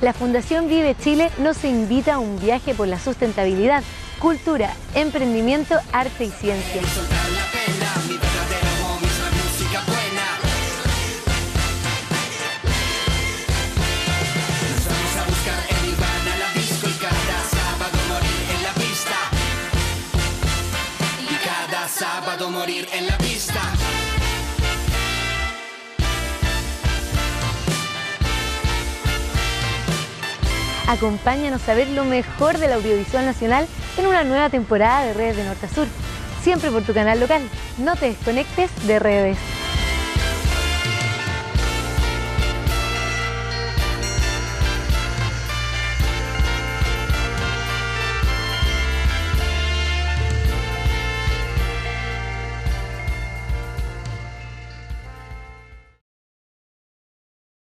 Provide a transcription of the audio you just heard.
La Fundación Vive Chile nos invita a un viaje por la sustentabilidad, cultura, emprendimiento, arte y ciencia. Sábado morir en la pista. Acompáñanos a ver lo mejor del audiovisual nacional en una nueva temporada de Redes de Norte a Sur. Siempre por tu canal local. No te desconectes de redes.